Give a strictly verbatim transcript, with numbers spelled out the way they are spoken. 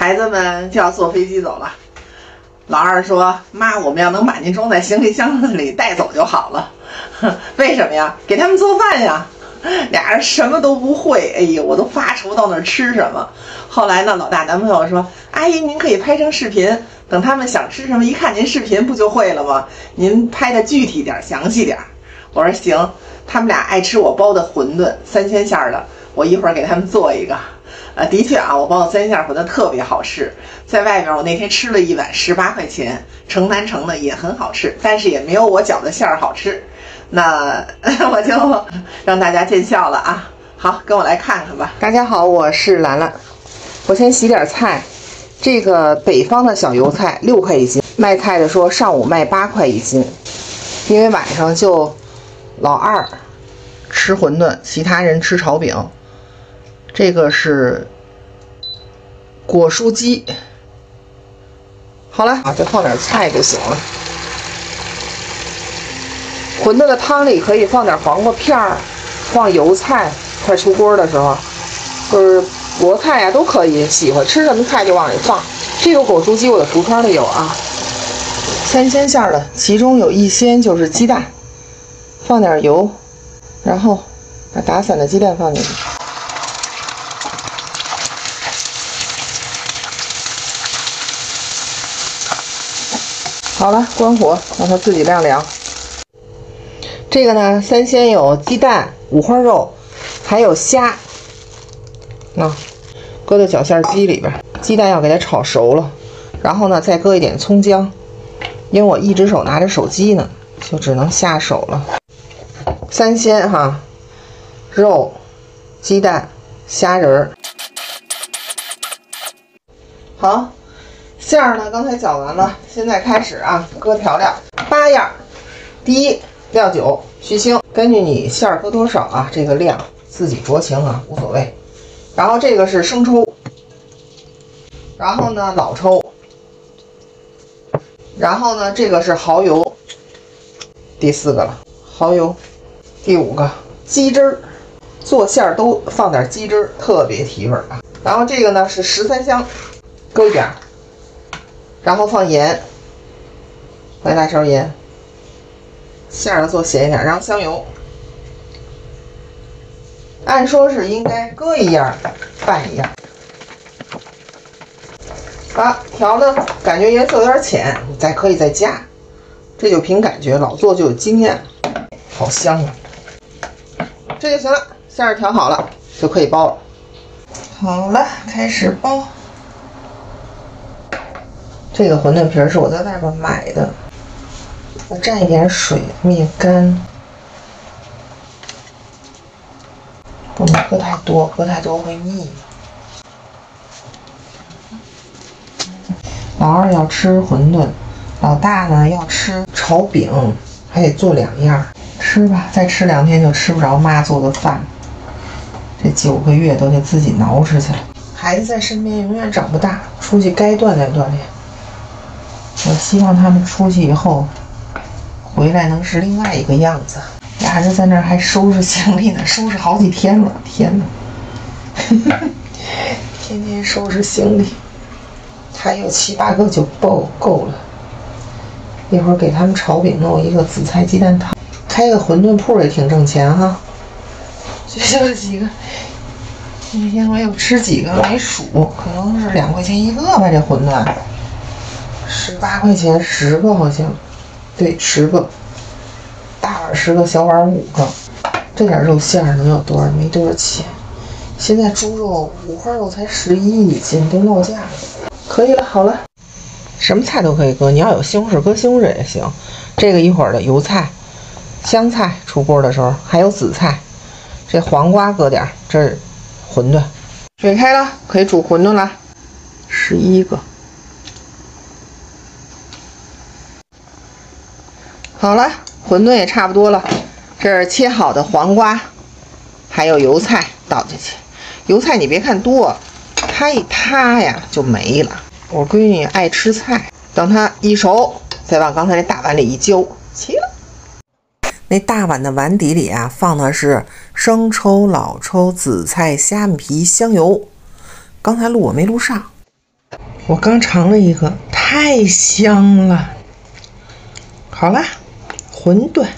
孩子们就要坐飞机走了。老二说：“妈，我们要能把您装在行李箱子里带走就好了。”为什么呀？给他们做饭呀。俩人什么都不会，哎呦，我都发愁到那儿吃什么。后来呢，老大男朋友说：“阿姨，您可以拍成视频，等他们想吃什么，一看您视频不就会了吗？您拍的具体点，详细点。”我说行。他们俩爱吃我包的馄饨，三鲜馅的，我一会儿给他们做一个。呃，的确啊，我包的三鲜馅馄饨特别好吃，在外边我那天吃了一碗，十八块钱，城南城的也很好吃，但是也没有我饺子馅儿好吃。那我就让大家见笑了啊！好，跟我来看看吧。大家好，我是兰兰。我先洗点菜。这个北方的小油菜六块一斤，卖菜的说上午卖八块一斤，因为晚上就老二吃馄饨，其他人吃炒饼。这个是果蔬鸡。好了啊，就放点菜就行了。馄饨的汤里可以放点黄瓜片儿，放油菜，快出锅的时候，就是菠菜呀都可以，喜欢吃什么菜就往里放。这个果蔬鸡我的橱窗里有啊，三鲜馅的，其中有一鲜就是鸡蛋，放点油，然后把打散的鸡蛋放进去。好了，关火，让它自己晾凉。这个呢，三鲜有鸡蛋、五花肉，还有虾，那、啊、搁到绞馅机里边。鸡蛋要给它炒熟了，然后呢再搁一点葱姜。因为我一只手拿着手机呢，就只能下手了。三鲜哈，肉、鸡蛋、虾仁儿。好，馅儿呢刚才搅完了，现在开始啊搁调料，八样。第一，料酒去腥，根据你馅儿搁多少啊，这个量自己酌情啊，无所谓。然后这个是生抽，然后呢老抽，然后呢这个是蚝油，第四个了，蚝油。第五个鸡汁儿，做馅儿都放点鸡汁儿，特别提味啊。然后这个呢是十三香，搁一点，然后放盐，来大勺盐。馅儿要做咸一点，然后香油。按说是应该搁一样拌一样。啊，调的感觉颜色有点浅，你再可以再加，这就凭感觉，老做就有经验。好香啊！这就行了，馅儿调好了就可以包了。好了，开始包。这个馄饨皮是我在外边买的。我蘸一点水灭干，不能搁太多，搁太多会腻。老二要吃馄饨，老大呢要吃炒饼，还得做两样。吃吧，再吃两天就吃不着妈做的饭。这九个月都得自己挠吃去了。孩子在身边永远长不大，出去该锻炼锻炼。我希望他们出去以后回来能是另外一个样子。俩人在那儿还收拾行李呢，收拾好几天了，天哪！天天收拾行李，还有七八个就够够了。一会儿给他们炒饼弄一个紫菜鸡蛋汤，开个馄饨铺也挺挣钱哈。这就几个，那天我有吃几个没数，可能是两块钱一个吧，这馄饨，十八块钱十个好像。对，十个，大碗十个，小碗五个。这点肉馅儿能有多少？没多少钱。现在猪肉、五花肉才十一一斤，都落价了。可以了，好了。什么菜都可以搁，你要有西红柿搁西红柿也行。这个一会儿的油菜、香菜出锅的时候，还有紫菜。这黄瓜搁点，这是馄饨。水开了，可以煮馄饨了。十一个。好了，馄饨也差不多了。这是切好的黄瓜，还有油菜倒进去。油菜你别看多，它一塌呀就没了。我闺女爱吃菜，等它一熟，再往刚才那大碗里一浇，齐了。那大碗的碗底里啊，放的是生抽、老抽、紫菜、虾米皮、香油。刚才录我没录上。 我刚尝了一个，太香了。好啦，馄饨。